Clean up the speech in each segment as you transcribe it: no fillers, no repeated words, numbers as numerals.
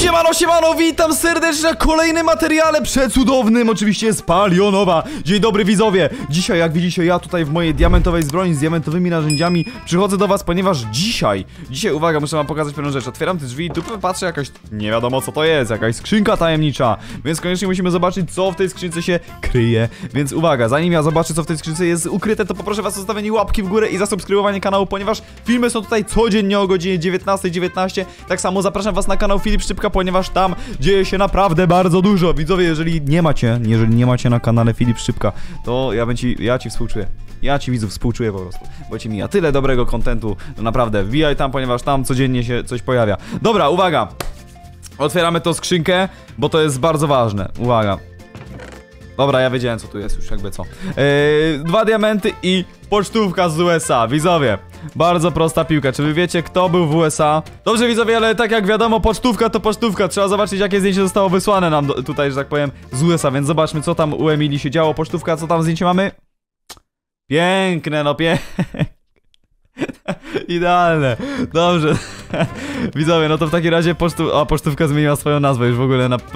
Siemano, witam serdecznie na kolejnym materiale przecudownym, oczywiście z Palionowa. Dzień dobry widzowie, dzisiaj jak widzicie ja tutaj w mojej diamentowej zbroi z diamentowymi narzędziami przychodzę do was, ponieważ dzisiaj, uwaga, muszę wam pokazać pewną rzecz. Otwieram te drzwi i tu patrzę, jakaś, nie wiadomo co to jest, jakaś skrzynka tajemnicza. Więc koniecznie musimy zobaczyć, co w tej skrzynce się kryje. Więc uwaga, zanim ja zobaczę, co w tej skrzynce jest ukryte, to poproszę was o zostawienie łapki w górę i zasubskrybowanie kanału, ponieważ filmy są tutaj codziennie o godzinie 19:19. Tak samo zapraszam was na kanał Filip Szczypka, ponieważ tam dzieje się naprawdę bardzo dużo. Widzowie, jeżeli nie macie na kanale Filip Szczypka, to ja ci współczuję. Ja ci widzów współczuję po prostu, bo ci mija tyle dobrego kontentu, no naprawdę, wbijaj tam, ponieważ tam codziennie się coś pojawia. Dobra, uwaga, otwieramy tą skrzynkę, bo to jest bardzo ważne, uwaga. Dobra, ja wiedziałem co tu jest już, jakby co. 2 diamenty i pocztówka z USA, widzowie. Bardzo prosta piłka, czy wy wiecie kto był w USA? Dobrze widzowie, ale tak jak wiadomo, pocztówka to pocztówka. Trzeba zobaczyć jakie zdjęcie zostało wysłane nam tutaj, że tak powiem, z USA. Więc zobaczmy co tam u Emilii się działo. Pocztówka, co tam zdjęcie mamy? Piękne, no piękne. Idealne, dobrze. Widzowie, no to w takim razie pocztówka zmieniła swoją nazwę już w ogóle na...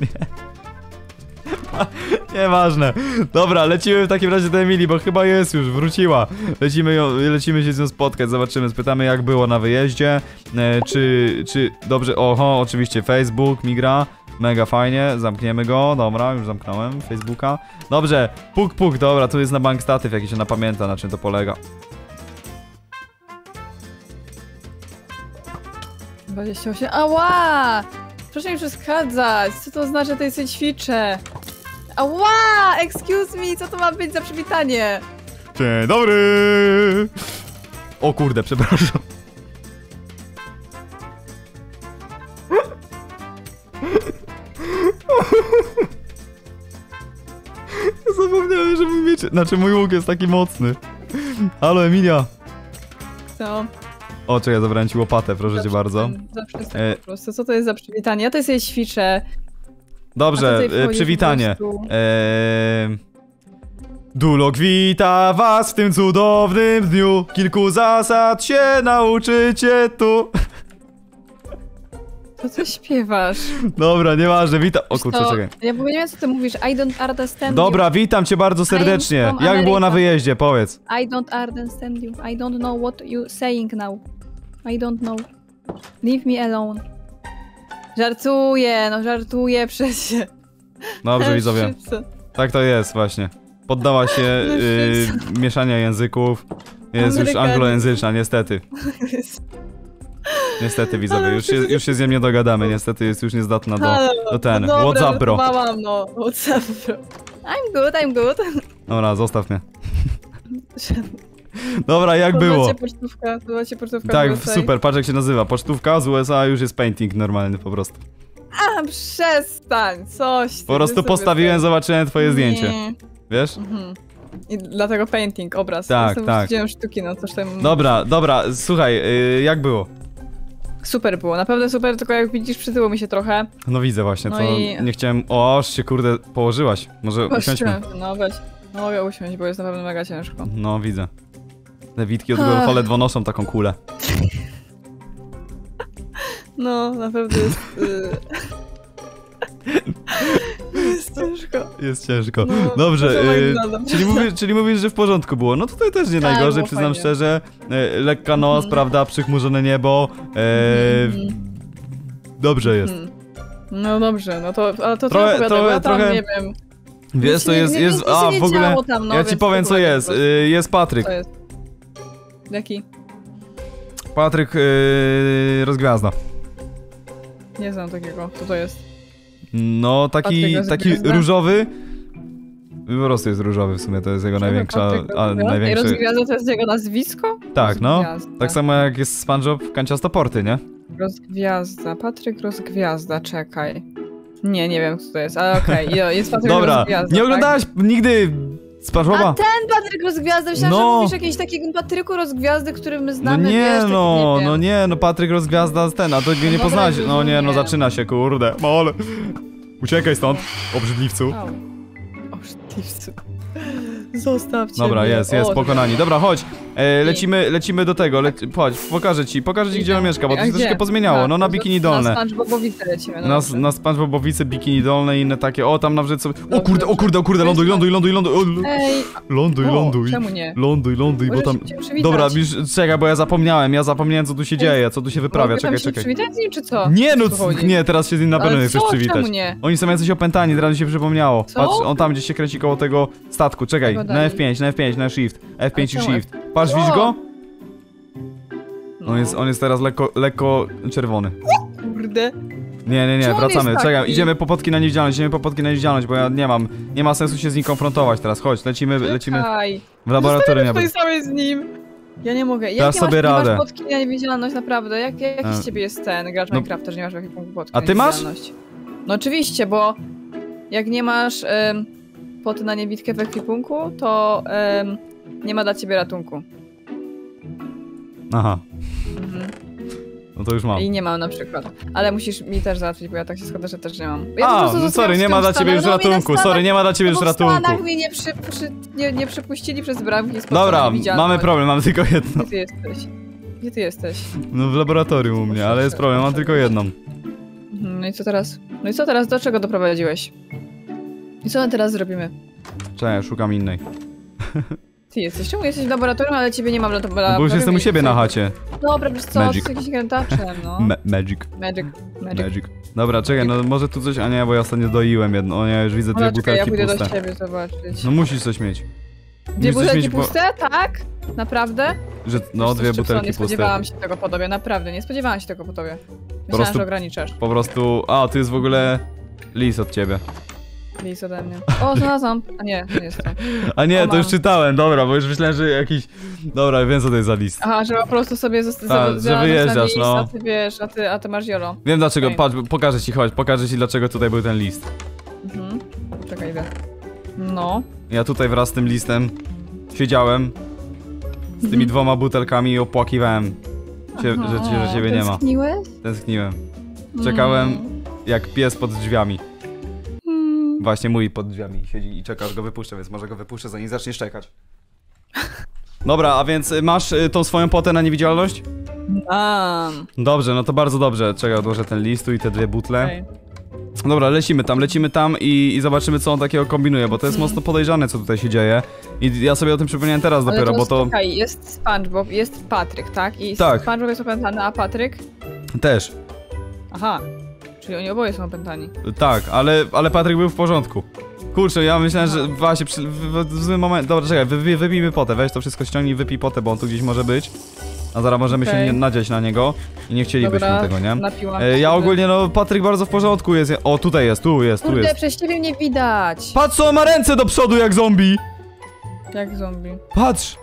Nieważne. Dobra, lecimy w takim razie do Emilii, bo chyba jest już, wróciła. Lecimy się z nią spotkać, zobaczymy, spytamy jak było na wyjeździe. Czy dobrze, oho, oczywiście Facebook, migra. Mega fajnie, zamkniemy go, dobra, już zamknąłem Facebooka. Dobrze, puk, dobra, tu jest na bank statyw jakiś, ona pamięta na czym to polega. 28, ała! Proszę mi przeszkadzać, co to znaczy, że tutaj sobie ćwiczę? Ała! Excuse me, co to ma być za przywitanie? Dzień dobry! O kurde, przepraszam. Zapomniałem, że mój miecz... Znaczy mój łuk jest taki mocny. Halo Emilia. Co? O, czekaj, zabrałem ci łopatę, proszę cię bardzo. Zawsze jest tak po prostu. Co to jest za przywitanie? Ja tutaj sobie ćwiczę. Dobrze, przywitanie. Dulok wita was w tym cudownym dniu. Kilku zasad się nauczycie tu. Co ty śpiewasz? Dobra, nieważne, witam. O kurczę, czekaj. Ja nie wiem co ty mówisz. I don't understand Dobra, you. witam cię bardzo serdecznie. Jak było na wyjeździe, powiedz. I don't understand you. I don't know what you saying now. I don't know. Leave me alone. Żartuję, no żartuję przecież. Dobrze, widzowie. Tak to jest właśnie. Poddała się mieszania języków. Jest już anglojęzyczna, niestety. Niestety, widzowie, już się z nią nie dogadamy. Niestety jest już niezdatna do ten. No dobra, WhatsApp bro. No, WhatsApp bro. I'm good. Dobra, zostaw mnie. Dobra, jak było? Macie pocztówka Tak, super, patrz jak się nazywa. Pocztówka z USA już jest painting normalny po prostu. A, przestań, coś. Po prostu postawiłem, zobaczyłem twoje zdjęcie. Wiesz? I dlatego painting, obraz. Tak. Widziałem sztuki, no coś tam... Dobra, słuchaj, jak było? Super było, naprawdę super, tylko jak widzisz przytyło mi się trochę. No widzę właśnie, no to nie chciałem... O, aż się kurde położyłaś. Może usiądźmy. No weź, no mogę usiąść, bo jest naprawdę mega ciężko. No widzę. Te witki od golfa ledwo noszą taką kulę. No, naprawdę jest... Jest ciężko. Jest ciężko. No, dobrze, czyli mówisz, że w porządku było. No tutaj też nie najgorzej, przyznam fajnie. Szczerze. Lekka noc, prawda, przychmurzone niebo. Dobrze jest. No dobrze, no to, ale to trochę, bo ja tam nie wiem. Wiesz, to jest, a w ogóle, tam, no, ja ci powiem co jest, jest Patryk. Co jest? Jaki? Patryk Rozgwiazda. Nie znam takiego, co to jest? No, taki różowy. Po prostu jest różowy w sumie, to jest jego największa... Rozgwiazda to jest jego nazwisko? Tak, no. Tak samo jak jest SpongeBob w Kanciastoporty, nie? Rozgwiazda, Patryk Rozgwiazda, czekaj. Nie wiem co to jest, ale okej, jest Patryk Rozgwiazda. Dobra, nie oglądałaś nigdy SpongeBoba? A ten Patryk Rozgwiazda, myślałam, że mówisz jakiegoś takiego Patryku Rozgwiazdy, który my znamy, no Patryk Rozgwiazda ten, a to go nie poznałaś. No nie, no zaczyna się, kurde, ale... Uciekaj stąd, obrzydliwcu. Obrzydliwcu. Zostawcie Dobra, mnie. jest, O, pokonani. Dobra, chodź. Lecimy do tego. Chodź, pokażę ci, gdzie on mieszka, bo to się troszkę pozmieniało. No na Bikini Dolne. Na SpongeBobowice lecimy. Na SpongeBobowice, Bikini Dolne i inne takie. O, tam nawet sobie... O kurde, ląduj. Ej, Ląduj. czemu nie? Ląduj, bo Możesz tam... się przywitać. Dobra, czekaj, bo ja zapomniałem, co tu się dzieje, co tu się wyprawia, Mogę tam czekaj. się przywitać z nim, czy co? Nie, no, O co chodzi? nie, teraz się z nim na pewno Ale nie chcesz co? przywitać. Czemu nie? Oni są jacyś opętani, teraz mi się przypomniało. Co? Patrz, on tam gdzieś się kręci koło tego statku, czekaj, Tego na dalej. F5, na Shift, F5 i czemu Shift. Patrz, widzisz O! go? No. On jest teraz lekko czerwony. Kurde. Nie, Czemu on wracamy, jest czekaj, taki? idziemy po potki na niewidzialność, bo ja nie ma sensu się z nim konfrontować teraz, chodź, lecimy Czekaj. w laboratorium. Tutaj samej z nim. Ja nie mogę. Dasz sobie radę. Nie masz podki na niewidzialność, naprawdę. Jaki A. z ciebie jest ten gracz No. Minecrafta, że nie masz jakiejś podki A na ty masz? niewidzialność? No oczywiście, bo jak nie masz poty na niewidkę w ekwipunku, to nie ma dla ciebie ratunku. Aha, Mhm. no to już mam. I nie mam na przykład. Ale musisz mi też załatwić, bo ja tak się składa, że też nie mam. Ja po prostu No zostawiam sorry, nie ma dla ciebie już ratunku, nie ma dla ciebie już W ratunku. Stanach mnie nie przepuścili przez bramki z Dobra, mamy problem, mamy tylko jedno. Gdzie ty jesteś? Gdzie ty jesteś? No w laboratorium u mnie, ale jest problem, mam tylko jedną. No i co teraz? No i co teraz? Do czego doprowadziłeś? I co my teraz zrobimy? Czekaj, szukam innej. Ty jesteś. Czemu jesteś w laboratorium, ale ciebie nie ma w laboratorium? No bo już jestem u siebie na chacie. Dobra, wiesz co? Magic. Z jakimś krętaczem, no. Magic. Magic. Dobra, czekaj, no może tu coś... A nie, bo ja ostatnio doiłem jedno. O nie, już widzę dwie Ale czekaj, ja butelki pójdę do puste. ciebie zobaczyć. No musisz coś mieć. Dwie musisz coś butelki mieć, bo- puste? Tak? Naprawdę? Że, no, Wiesz co, dwie Szczypson, butelki Nie puste. spodziewałam się tego po tobie, naprawdę. Nie spodziewałam się tego po tobie. Myślałam, prostu- że ograniczasz. Po prostu... A, tu jest w ogóle... List od ciebie. Lis ode mnie. O, znalazłam. A nie, to nie jest to. A nie, O, to już mam. czytałem, dobra, bo już myślałem, że jakiś... Dobra, wiem co to jest za list. Aha, że po prostu sobie że wyjeżdżasz, no. A ty wiesz, a ty masz jolo. Wiem dlaczego, Okej. patrz, pokażę ci dlaczego tutaj był ten list. Mhm. Czekaj, idę. No. Ja tutaj wraz z tym listem siedziałem z tymi dwoma butelkami i opłakiwałem się, że ciebie nie ma. Tęskniłeś? Tęskniłem. Czekałem jak pies pod drzwiami. Właśnie mój pod drzwiami siedzi i czeka, aż go wypuszczę, więc może go wypuszczę, zanim zacznie szczekać. Dobra, a więc masz tą swoją potę na niewidzialność? Mam. Dobrze, no to bardzo dobrze. Czekaj, odłożę ten list tu i te dwie butle. Okej. Dobra, lecimy tam i zobaczymy co on takiego kombinuje, bo to jest mocno podejrzane co tutaj się dzieje. I ja sobie o tym przypomniałem teraz Ale dopiero, bo to... Czekaj, jest SpongeBob, jest Patryk, tak? I Tak. SpongeBob jest opętany, a Patryk? Też. Aha. Czyli oni oboje są opętani. Tak, ale Patryk był w porządku. Kurczę, ja myślałem, że właśnie w złym momencie... Dobra, czekaj, wypijmy potę, weź to wszystko ściągnij, wypij potę, bo on tu gdzieś może być. A zaraz możemy się Okej. nadziać na niego i nie chcielibyśmy Dobra, tego, nie? napiłam Ja się. ogólnie, no, Patryk bardzo w porządku jest. O, tutaj jest, tu jest. Kurde, przez ciebie nie widać. Patrz, co on ma ręce do przodu jak zombie! Jak zombie. Patrz!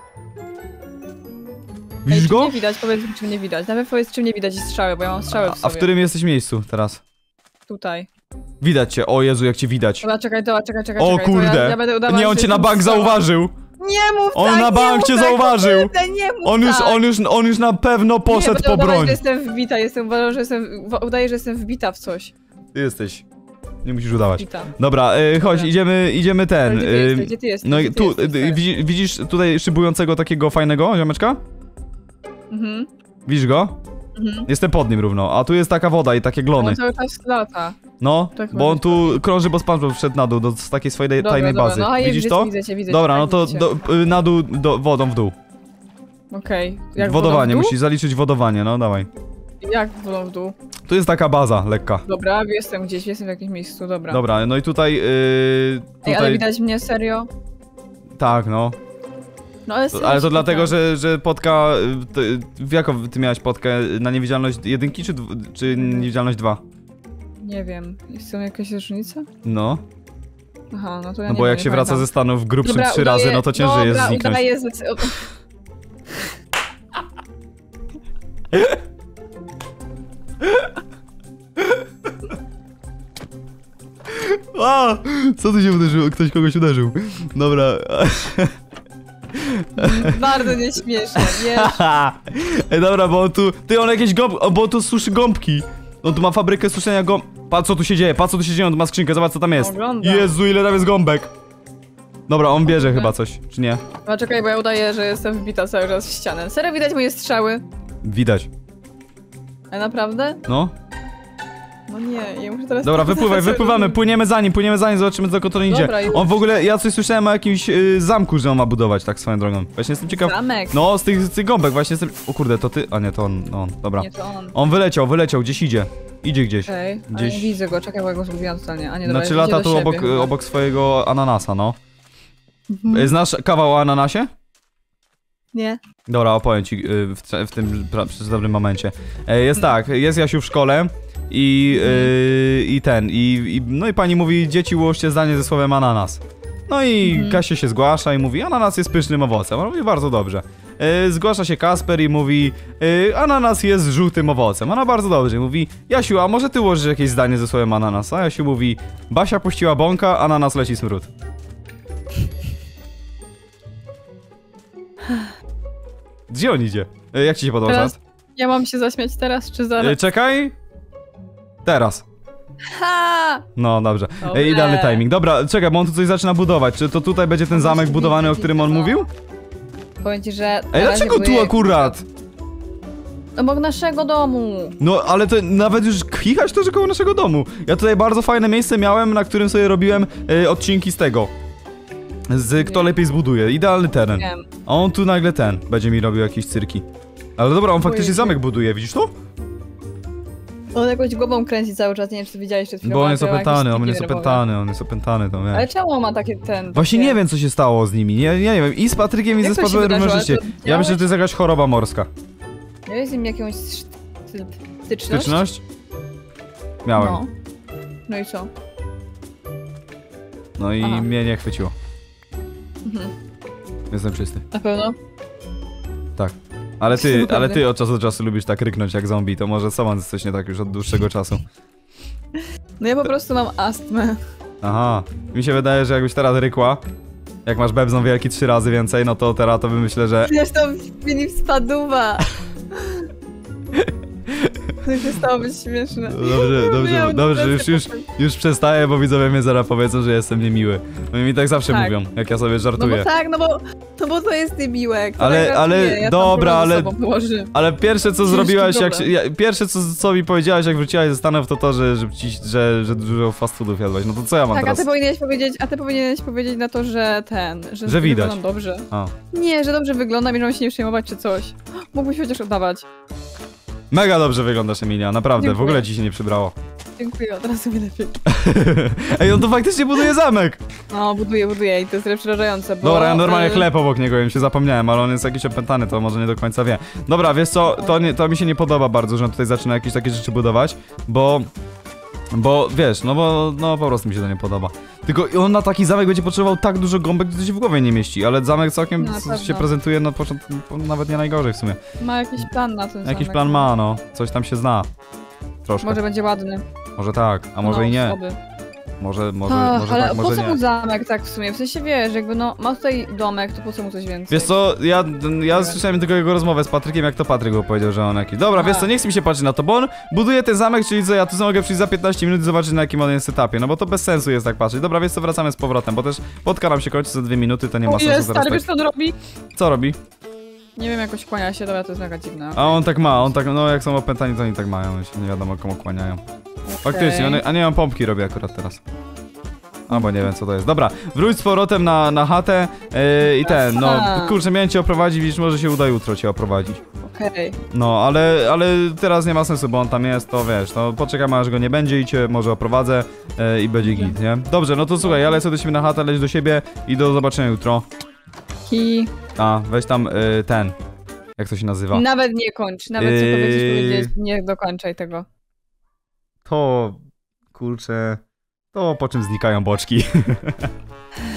Ej, Widzisz czy go? nie widać, powiedz mi, czym nie widać. Nawet powiedz, czym nie widać i strzały, bo ja mam strzały w sobie. A w którym jesteś miejscu teraz? Tutaj. Widać cię, o Jezu, jak cię widać. Dobra, czekaj. O To kurde, ja będę udawać, nie, on że cię na jestem bank strzała. zauważył. Nie mów On tak, na nie bank mów cię tak, zauważył. kurde, nie mów tak. On już na pewno poszedł nie, po będę broń. udawać, że jestem wbita, udaję, że jestem wbita w coś. Ty jesteś. Nie musisz udawać. Wbita. Dobra, chodź, Dobra. idziemy ten. Gdzie ty jesteś? No i Gdzie ty tu, jesteś, stary? widzisz tutaj szybującego takiego fajnego ziomeczka? Mhm. Widzisz go? Mhm. Jestem pod nim równo, a tu jest taka woda i takie glony. On cały czas lata. No, tak bo on może tu krąży, bo SpongeBob wszedł na dół do takiej swojej tajnej bazy. No, a Widzisz widzę, to? Widzę, Dobra, tak, no to widzę. na dół, wodą w dół. Okej. Jak Wodowanie, wodą w dół? musisz zaliczyć wodowanie, no dawaj. Jak wodą w dół? Tu jest taka baza, lekka. Dobra, jestem gdzieś, jestem w jakimś miejscu, dobra. Dobra, no i tutaj... Ej, ale widać mnie serio? Tak, no. No ale Ale to dlatego, że potka... Jaką ty miałeś potkę? Na niewidzialność 1 czy niewidzialność 2? Nie wiem. Są jakieś różnice? No. Aha, no to ja No nie bo wiem, jak nie się wraca pamiętam. ze Stanów grubszym Dobra, 3 razy, no to ciężej jest zniknąć. Udaję A! Co tu się uderzyło? Ktoś kogoś uderzył. Dobra. Bardzo nieśmieszne, wiesz? Ej, dobra, bo on tu... Ty, on jakieś bo on tu suszy gąbki. On tu ma fabrykę suszenia Patrz co tu się dzieje, on tu ma skrzynkę, zobacz co tam jest. Oglądam. Jezu, ile tam jest gąbek. Dobra, on bierze chyba coś, czy nie? No czekaj, bo ja udaję, że jestem wbita cały czas w ścianę. Serio widać moje strzały? Widać. A naprawdę? No. No nie, ja muszę teraz... Dobra, wypływamy, płyniemy za nim, zobaczymy dokąd on idzie. Dobra, już. On w ogóle, ja coś słyszałem o jakimś zamku, że on ma budować, tak swoją drogą. Właśnie jestem ciekaw. Zamek. No, z tych gąbek właśnie jestem... O kurde, to ty? A nie, to on, dobra. Nie, to on. On wyleciał, gdzieś idzie. Idzie gdzieś. Okej, Gdzieś- nie widzę go, czekaj, bo ja go zgubiłam totalnie. A nie, dobra, Znaczy idzie lata do tu siebie obok, chyba. obok swojego ananasa, no. Mhm. Znasz kawał o ananasie? Nie. Dobra, opowiem ci w tym przy dobrym momencie. Jest tak, jest Jasiu w szkole no i pani mówi, dzieci ułożcie zdanie ze słowem ananas. No i Kasia się zgłasza i mówi, ananas jest pysznym owocem. On mówi, bardzo dobrze. Zgłasza się Kasper i mówi, ananas jest żółtym owocem. Ona bardzo dobrze. I mówi, Jasiu, a może ty ułożysz jakieś zdanie ze słowem ananas? A Jasiu mówi, Basia puściła bąka, ananas leci smród. Gdzie on idzie? Jak ci się podoba Teraz? czas? Ja mam się zaśmiać teraz, czy zaraz? Czekaj. Teraz. Ha! No, dobrze. Dobre. Idealny timing. Dobra, czekaj, bo on tu coś zaczyna budować. Czy to tutaj będzie ten zamek budowany, o którym on mówił? Powiem ci, że... Ej, dlaczego tu akurat? Obok naszego domu. No, ale to nawet już kichać to, że koło naszego domu. Ja tutaj bardzo fajne miejsce miałem, na którym sobie robiłem odcinki z tego. Kto lepiej zbuduje. Idealny teren. Wiem. A on tu nagle będzie mi robił jakieś cyrki. Ale dobra, on faktycznie zamek buduje, widzisz to? On jakąś głową kręci cały czas, nie wiem, czy ty widziałeś przed chwilą. Bo on jest ale miał jakieś opętany, on tiki jest nerwowe. opętany, to Ale wiesz. czemu on ma takie Właśnie takie... nie wiem, co się stało z nimi. Nie wiem. I z Patrykiem, i Jak ze to się Spadlerem wydarzyło? życie. To Ja widziałeś? myślę, że to jest jakaś choroba morska. Miałeś z nim jakąś styczność? Styczność? Miałem. No. No i co? No i Aha. mnie nie chwyciło. Mhm. Jestem czysty. Na pewno? Tak. Ale ty Dokładnie. od czasu do czasu lubisz tak ryknąć jak zombie, to może sama jesteś nie tak już od dłuższego czasu. No ja po prostu mam astmę. Aha. Mi się wydaje, że jakbyś teraz rykła, jak masz bebzą wielki 3 razy więcej, no to teraz to myślę, że... Przecież to Filip Spaduwa. To przestało być śmieszne. Dobrze, już przestaję, bo widzowie mnie zaraz powiedzą, że jestem niemiły. Oni mi tak zawsze Tak. mówią, jak ja sobie No żartuję. bo tak, no bo to jest niemiłe. Kto Ale- tak ale żartuje? Ja tam dobra, problem ze ale- sobą położę. Ale pierwsze co Ciężki zrobiłaś, problem. pierwsze co mi powiedziałaś, jak wróciłaś ze Stanów, to że dużo fast foodów jadłaś. No to co ja mam Tak, teraz? a ty powinieneś powiedzieć na to, że Że widać. wyglądam dobrze. A. Nie, że dobrze wyglądam i że mam się nie przejmować czy coś. Mógłbyś chociaż oddawać. Mega dobrze wyglądasz, Emilia, naprawdę, w Dziękuję. ogóle ci się nie przybrało. Dziękuję, od razu mi lepiej. Ej, on tu faktycznie buduje zamek! No, buduję i to jest przerażające, bo... Dobra, ja normalnie chleb obok niego, ja się zapomniałem, ale on jest jakiś opętany, to może nie do końca wie. Dobra, wiesz co, to mi się nie podoba bardzo, że on tutaj zaczyna jakieś takie rzeczy budować, bo wiesz, no po prostu mi się to nie podoba. Tylko on na taki zamek będzie potrzebował tak dużo gąbek, że to się w głowie nie mieści, ale zamek całkiem No, na się pewno. prezentuje na początku nawet nie najgorzej w sumie. Ma jakiś plan na ten Jakiś zamek. plan ma, no, coś tam się zna. Troszkę. Może będzie ładny. Może tak, a może no, i nie. Oby. Może Ale tak, po może co nie. mu zamek tak w sumie? W sensie wiesz, jakby no, ma tutaj domek, to po co mu coś więcej? Wiesz co, ja słyszałem tylko jego rozmowę z Patrykiem, jak to Patryk go powiedział, że on jakiś... Dobra, wiesz co, nie chce mi się patrzeć na to, bo on buduje ten zamek, czyli co, ja tu mogę przyjść za 15 minut i zobaczyć, na jakim on jest etapie, no bo to bez sensu jest tak patrzeć. Dobra, wiesz co, wracamy z powrotem, bo też podcast nam się kończy za 2 minuty, to nie ma O, sensu jest, teraz stary, wiesz tak... co on robi? Co robi? Nie wiem, jakoś kłania się, dobra, to jest mega dziwne. A on tak ma, no jak są opętani, to oni tak mają, się nie wiadomo komu kłaniają. Faktycznie, a nie, on pompki robi akurat teraz. Albo nie wiem co to jest. Dobra, wróć z powrotem na chatę i no kurczę, miałem cię oprowadzić, widzisz, może się uda jutro cię oprowadzić. Okej. No, ale teraz nie ma sensu, bo on tam jest, to wiesz, to poczekamy aż go nie będzie i cię może oprowadzę i będzie git, nie? Dobrze, no to słuchaj, ja lecę do siebie na chatę, leć do siebie i do zobaczenia jutro. A, weź tam jak to się nazywa? Nawet nie kończ, nawet co powiedzieć, nie dokończaj tego. To, kurczę, to po czym znikają boczki.